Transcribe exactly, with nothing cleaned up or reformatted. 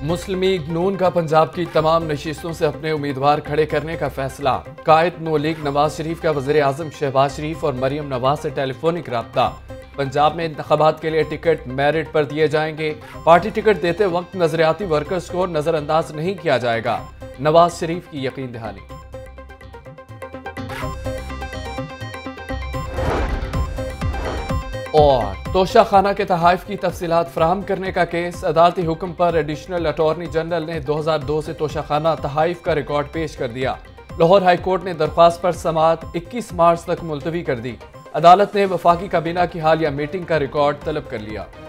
मुस्लिम league नून का पंजाब की तमाम नशिस्तों से अपने उम्मीदवार खड़े करने का फैसला। कायद नू लीग नवाज शरीफ का वज़ीर आज़म शहबाज शरीफ और मरियम नवाज से टेलीफोनिक रब्ता। पंजाब में इंतखाबात के लिए टिकट मेरिट पर दिए जाएंगे। पार्टी टिकट देते वक्त नजरियाती वर्कर्स को नजरअंदाज नहीं किया जाएगा। नवाज शरीफ की यकीन दहानी। और तोशा खाना के तहाइफ की तफसीलात फराहम करने का केस। अदालती हुक्म पर एडिशनल अटॉर्नी जनरल ने दो हजार दो से तोशा खाना तहाइफ का रिकॉर्ड पेश कर दिया। लाहौर हाई कोर्ट ने दरख्वास्त पर समाअत इक्कीस मार्च तक मुलतवी कर दी। अदालत ने वफाकी काबीना की हालिया मीटिंग का रिकॉर्ड तलब कर लिया।